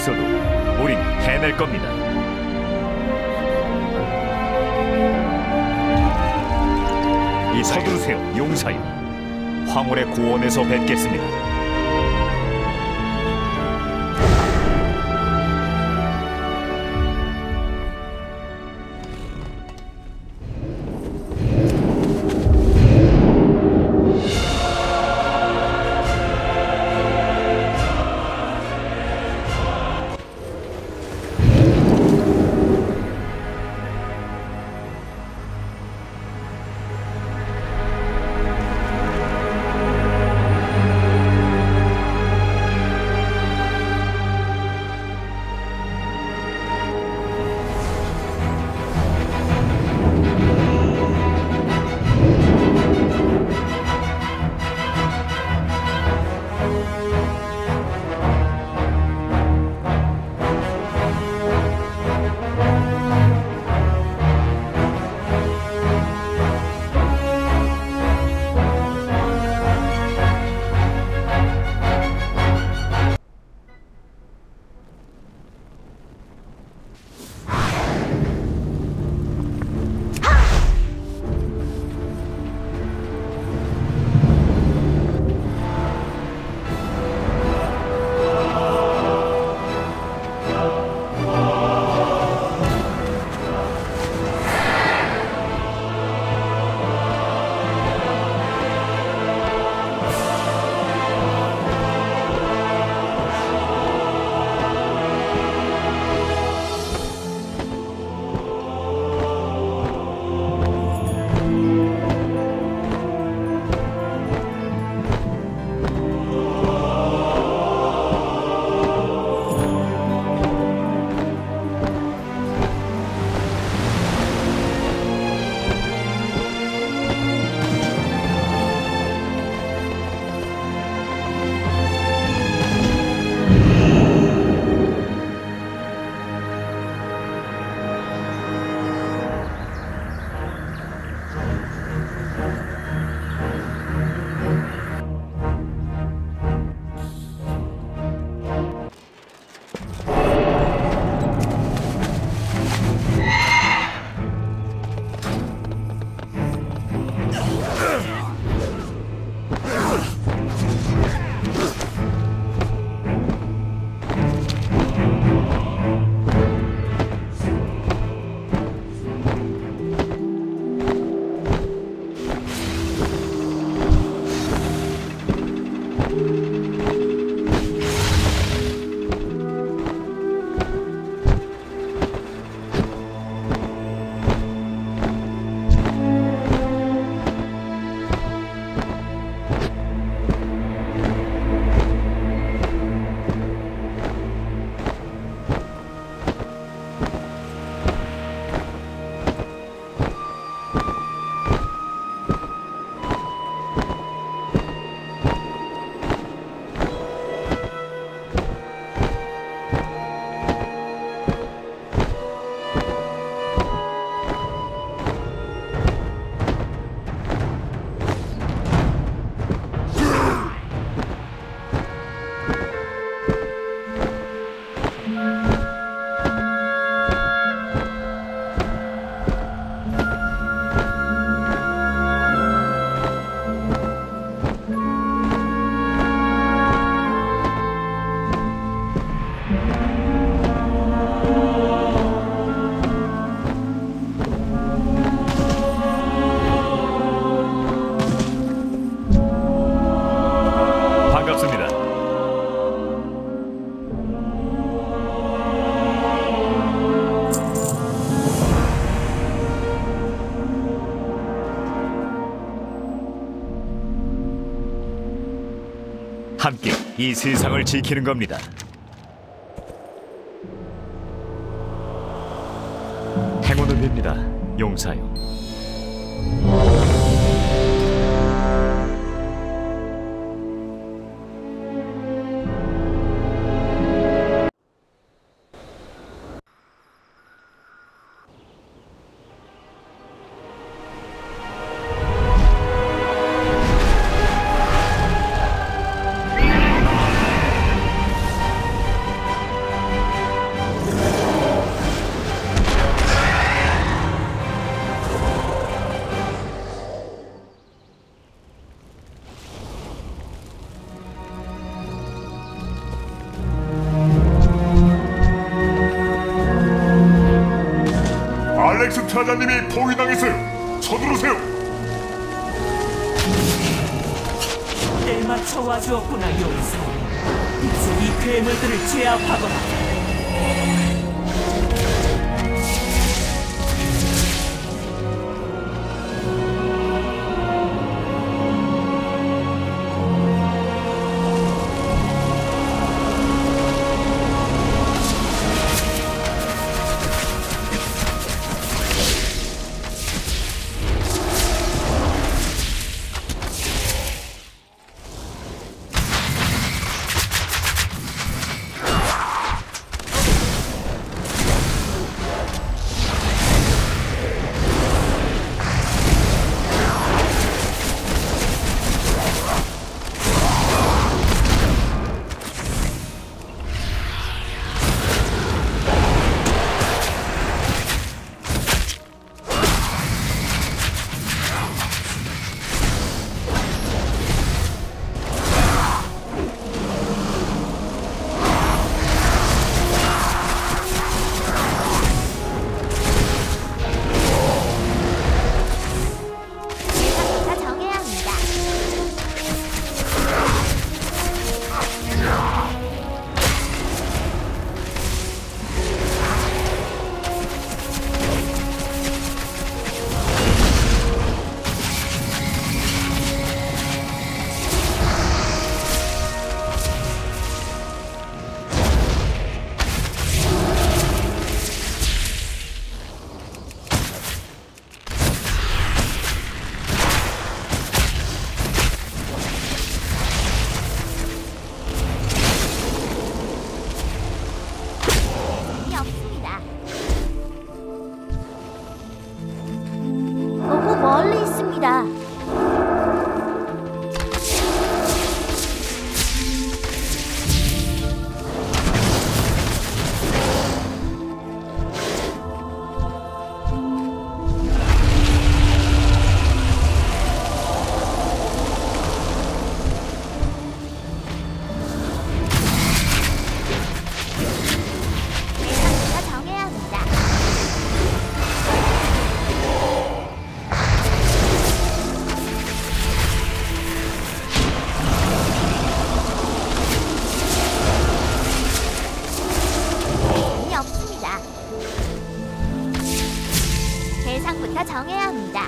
있어도 우린 해낼 겁니다. 이 서두르세요, 용사여. 황홀의 고원에서 뵙겠습니다. 함께 이 세상을 지키는 겁니다. 행운을 빕니다, 용사요. 알렉스 트라자님이 포위당했어요. 서두르세요. 때맞춰 와주었구나, 용사. 이제 이 괴물들을 제압하거라. 너무 멀리 있습니다. 대상부터 정해야 합니다. 의미 없습니다. 대상부터 정해야 합니다.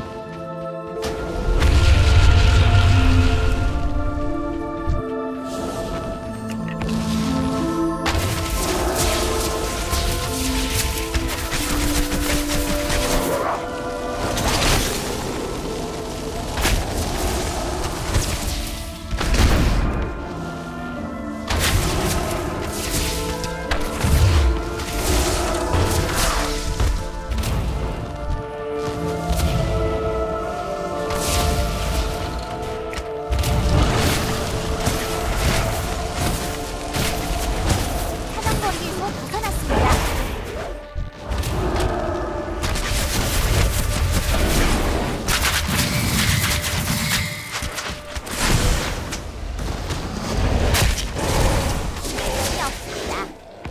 사정거리에서 벗어났습니다. 의미 없습니다.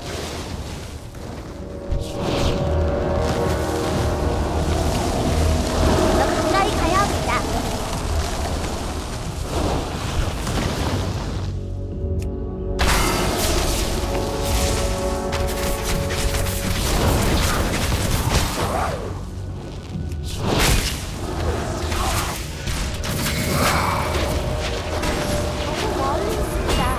더 가까이 가야 합니다. 너무 멀리 있습니다.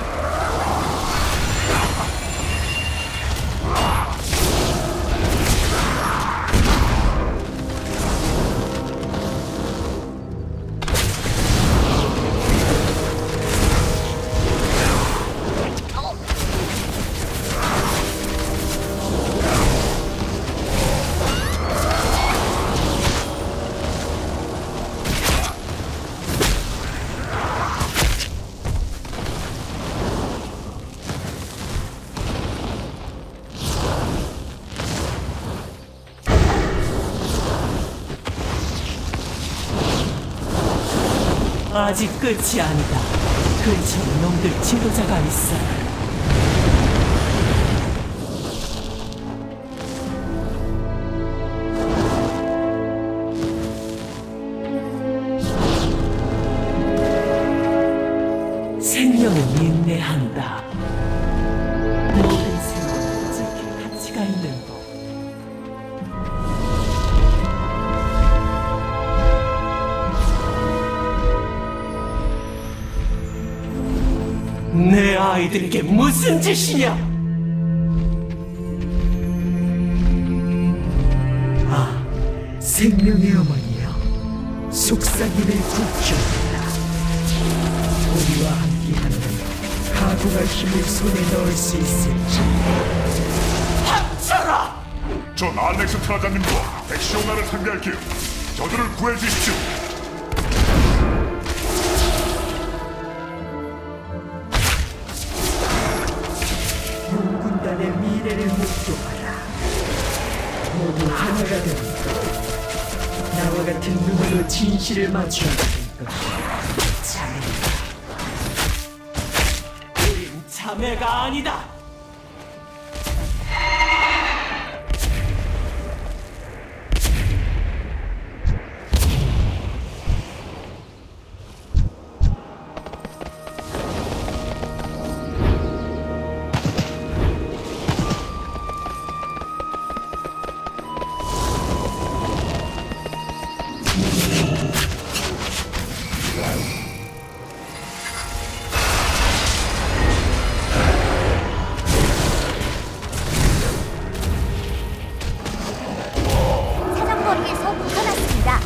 아직 끝이 아니다. 근처에 놈들 지도자가 있어. 방해한다. 모든 생명은 지킬 가치가 있는 법. 내 아이들에게 무슨 짓이냐? 아, 생명의 어머니여, 속삭임을 굽혀라. 우리와 함께하면 가구가 힘을 손에 넣을 수 있을지. 합쳐라! 전 알렉스 트라자님과 백시오나를 상대할게요. 저들을 구해주십시오. 군단의 미래를 목도하라. 모두 하나가 된다. 나와 같은 눈으로 진실을 맞춰야 될 것이야. 자매다. 우린 자매가 아니다. 사정거리에서 벗어났습니다.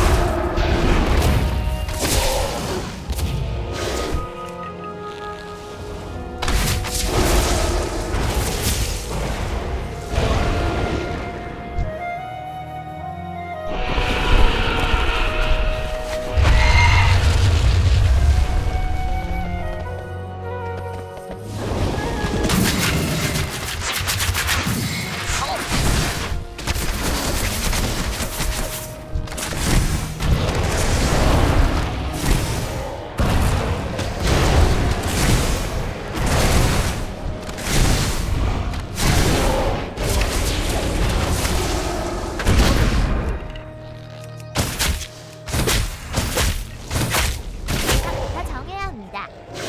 다 정해야 합니다.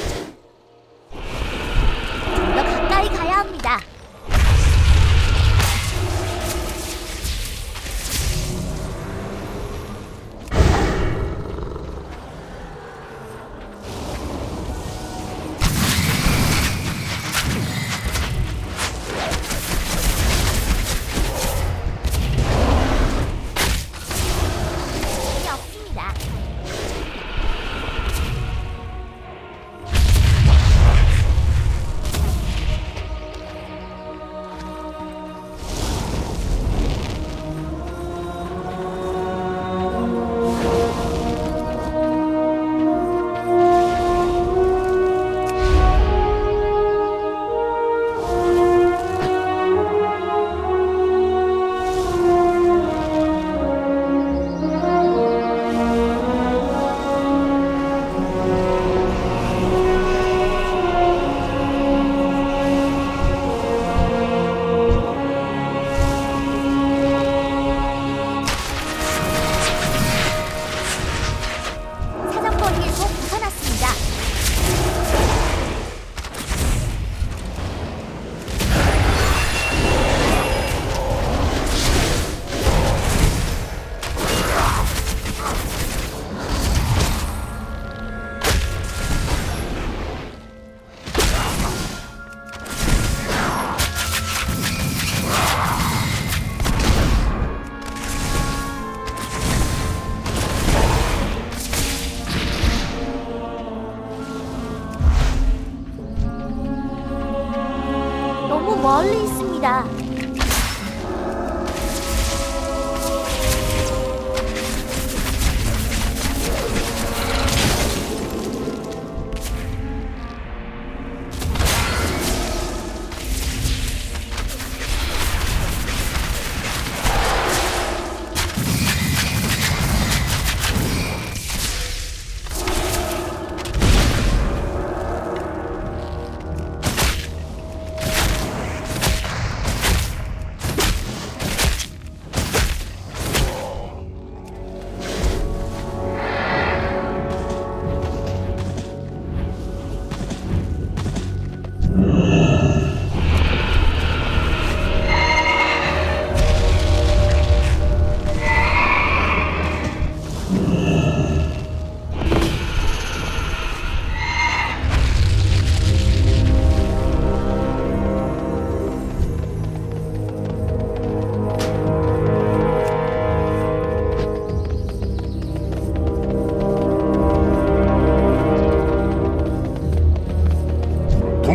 좀 더 가까이 가야 합니다. 힘이 없습니다. 사정거리에서 벗어났습니다. 너무 멀리 있습니다.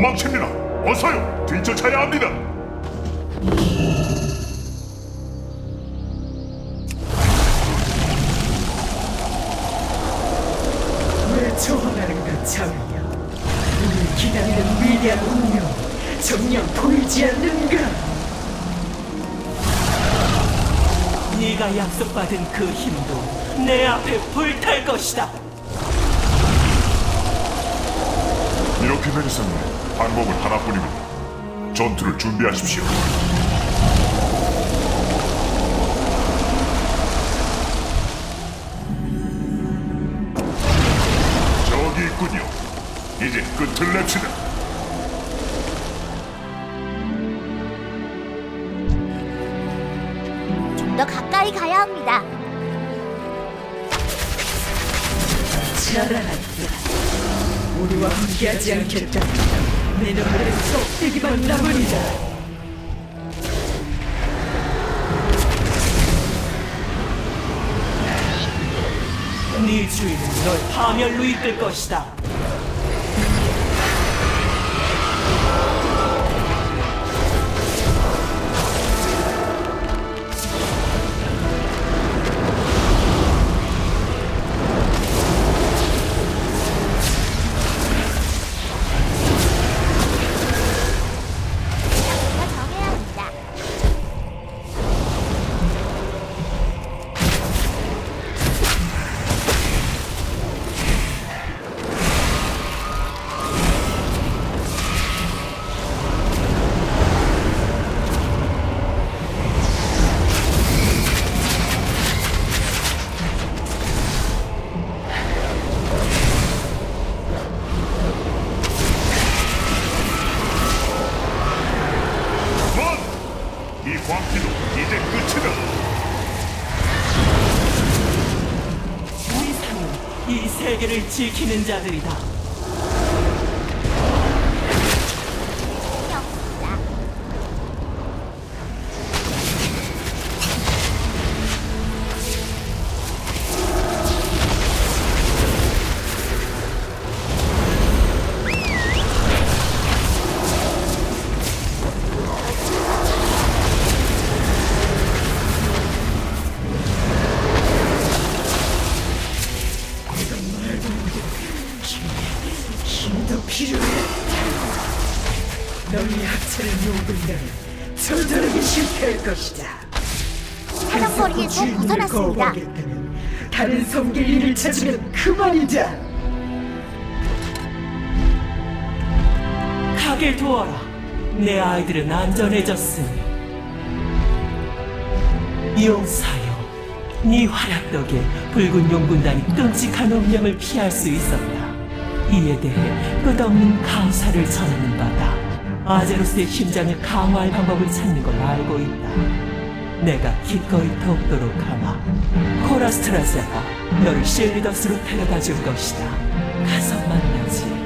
도망칩니다. 어서요. 뒤쫓아야 합니다. 왜 저항하는가 장이야. 우리 기다리는 위대한 운명 정녕 보이지 않는가. 네가 약속받은 그 힘도 내 앞에 불탈 것이다. 이렇게 된 이상 방법은 하나뿐입니다. 전투를 준비하십시오. 저기 있군요. 이제 끝을 냅시다. 좀 더 가까이 가야 합니다. 잘한다. 우리와 함께하지 않겠다. 내 눈물은 껍데기만 남으리라. 네 주인은 널 파멸로 이끌 것이다. 제가 정해야 합니다. 이 광기도 이제 끝이다. 우리 사는 이 세계를 지키는 자들이다. 없습니다. 힘도 필요해. 너희 합체를 요구한다면 저들에게 실패할 것이다. 사정거리에서 주인을 벗어났습니다. 거부하겠다면 다른 섬길 일을 찾으면 그만이다. 가게 도와라. 내 아이들은 안전해졌으니. 용사여, 네 활약 덕에 붉은 용군단이 끔찍한 운명을 피할 수 있었다. 이에 대해 끝없는 감사를 전하는 바다. 아제로스의 심장을 강화할 방법을 찾는 걸 알고 있다. 내가 기꺼이 돕도록 하마. 코라스트라자가 너를 실리더스로 데려다 줄 것이다. 가서 만나지.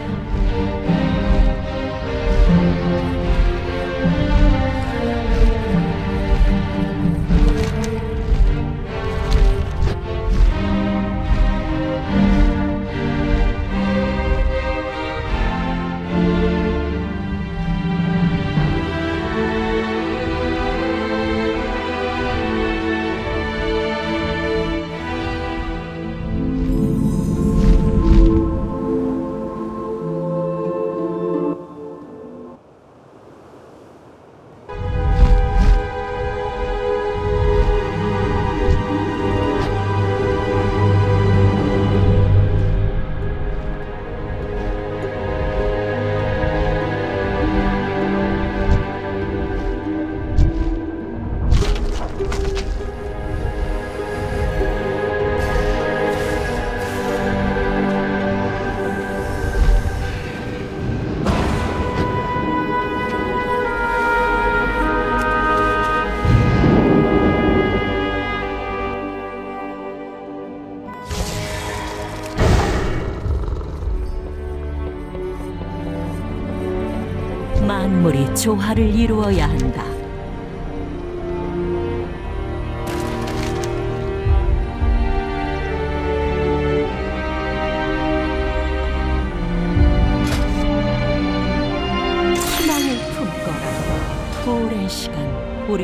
만물이 조화를 이루어야 한다.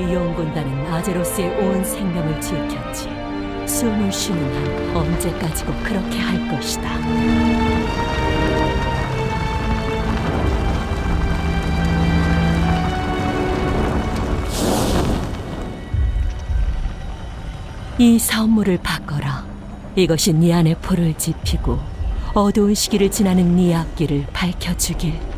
우리 용군단은 아제로스의 온 생명을 지켰지. 숨을 쉬는 한 언제까지고 그렇게 할 것이다. 이 선물을 바꿔라. 이것이 네 안에 불을 지피고 어두운 시기를 지나는 네 앞길을 밝혀주길.